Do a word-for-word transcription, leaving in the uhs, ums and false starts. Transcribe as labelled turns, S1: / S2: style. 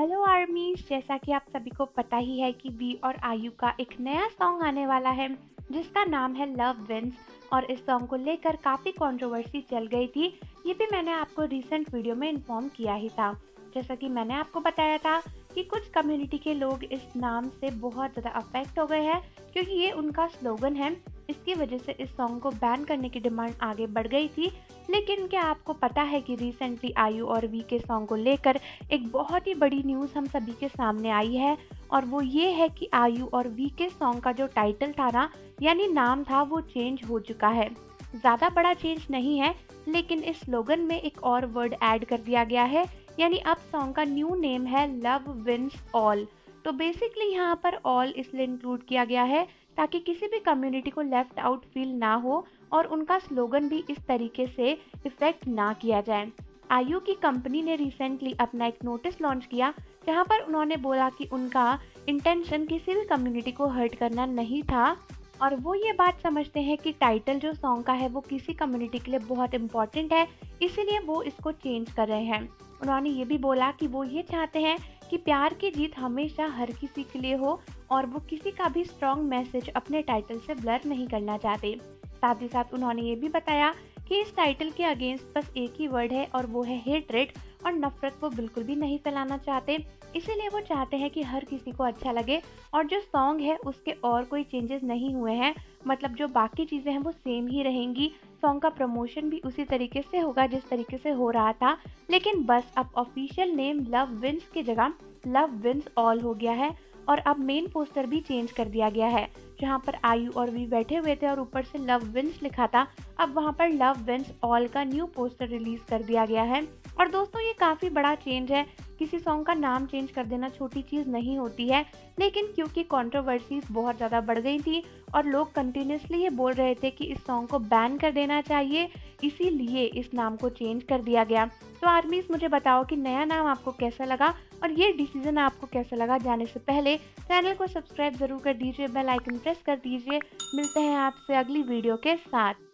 S1: Hello आर्मीज, जैसा कि आप सभी को पता ही है कि वी और आयु का एक नया सॉन्ग आने वाला है जिसका नाम है लव विंस। और इस सॉन्ग को लेकर काफ़ी कंट्रोवर्सी चल गई थी। ये भी मैंने आपको रिसेंट वीडियो में इन्फॉर्म किया ही था। जैसा कि मैंने आपको बताया था कि कुछ कम्युनिटी के लोग इस नाम से बहुत ज़्यादा अफेक्ट हो गए हैं क्योंकि ये उनका स्लोगन है। इसकी वजह से इस सॉन्ग को बैन करने की डिमांड आगे बढ़ गई थी। लेकिन क्या आपको पता है कि रिसेंटली आयु और वी के सॉन्ग को लेकर एक बहुत ही बड़ी न्यूज़ हम सभी के सामने आई है, और वो ये है कि आयु और वी के सॉन्ग का जो टाइटल था ना, यानी नाम था, वो चेंज हो चुका है। ज़्यादा बड़ा चेंज नहीं है, लेकिन इस स्लोगन में एक और वर्ड ऐड कर दिया गया है, यानी अब सॉन्ग का न्यू नेम है लव विंस ऑल। तो बेसिकली यहाँ पर ऑल इसलिए इंक्लूड किया गया है ताकि किसी भी कम्युनिटी को लेफ्ट आउट फील ना हो और उनका स्लोगन भी इस तरीके से इफेक्ट ना किया जाए। आयु की कंपनी ने रिसेंटली अपना एक नोटिस लॉन्च किया जहां पर उन्होंने बोला कि उनका इंटेंशन किसी भी कम्युनिटी को हर्ट करना नहीं था, और वो ये बात समझते हैं कि टाइटल जो सॉन्ग का है वो किसी कम्युनिटी के लिए बहुत इम्पोर्टेंट है, इसीलिए वो इसको चेंज कर रहे हैं। उन्होंने ये भी बोला कि वो ये चाहते हैं कि प्यार की जीत हमेशा हर किसी के लिए हो, और वो किसी का भी स्ट्रॉन्ग मैसेज अपने टाइटल से ब्लर नहीं करना चाहते। साथ ही साथ उन्होंने ये भी बताया कि इस टाइटल के अगेंस्ट बस एक ही वर्ड है और वो है हेट्रेड, और नफरत वो बिल्कुल भी नहीं फैलाना चाहते। इसीलिए वो चाहते हैं कि हर किसी को अच्छा लगे, और जो सॉन्ग है उसके और कोई चेंजेस नहीं हुए हैं, मतलब जो बाकी चीज़ें हैं वो सेम ही रहेंगी। सॉन्ग का प्रमोशन भी उसी तरीके से होगा जिस तरीके से हो रहा था, लेकिन बस अब ऑफिशियल नेम लव विंस की जगह लव विंस ऑल हो गया है। और अब मेन पोस्टर भी चेंज कर दिया गया है, जहां पर आयु और वी बैठे हुए थे और ऊपर से लव विंस लिखा था, अब वहां पर लव विंस ऑल का न्यू पोस्टर रिलीज कर दिया गया है। और दोस्तों, ये काफ़ी बड़ा चेंज है। किसी सॉन्ग का नाम चेंज कर देना छोटी चीज़ नहीं होती है, लेकिन क्योंकि कंट्रोवर्सीज बहुत ज़्यादा बढ़ गई थी और लोग कंटिन्यूसली ये बोल रहे थे कि इस सॉन्ग को बैन कर देना चाहिए, इसीलिए इस नाम को चेंज कर दिया गया। तो आर्मीज, मुझे बताओ कि नया नाम आपको कैसा लगा और ये डिसीजन आपको कैसा लगा। जाने से पहले चैनल को सब्सक्राइब ज़रूर कर दीजिए, बेल आइकन प्रेस कर दीजिए। मिलते हैं आपसे अगली वीडियो के साथ।